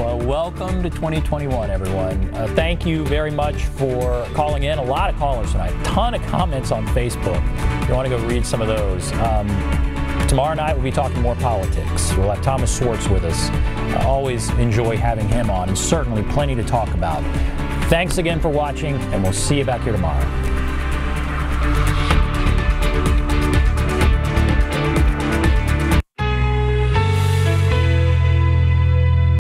Well, welcome to 2021, everyone. Thank you very much for calling in. A lot of callers tonight. A ton of comments on Facebook. If you want to go read some of those. Tomorrow night we'll be talking more politics. We'll have Thomas Schwartz with us. I always enjoy having him on, and certainly plenty to talk about. Thanks again for watching, and we'll see you back here tomorrow.